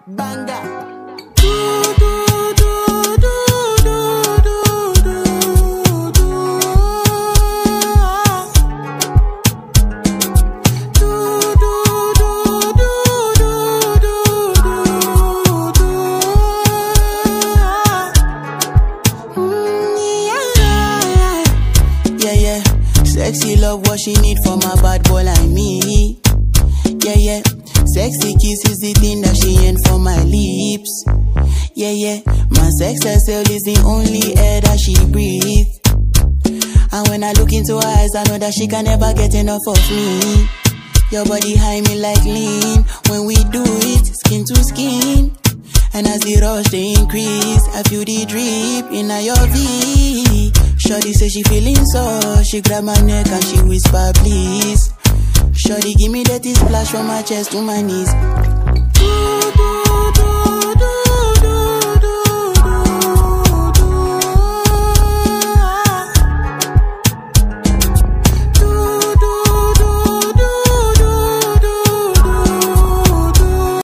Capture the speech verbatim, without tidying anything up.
Banga. Sexy love, what she need from a bad boy like me. Yeah, yeah. Sexy kiss is the thing that she ain't for my lips. Yeah, yeah. My sex herself is the only air that she breathes. And when I look into her eyes, I know that she can never get enough of me. Your body high me like lean. When we do it, skin to skin. And as the rush they increase, I feel the drip in your V. Shorty say she feeling so, she grab my neck and she whisper please. Shorty give me that splash from my chest to my knees.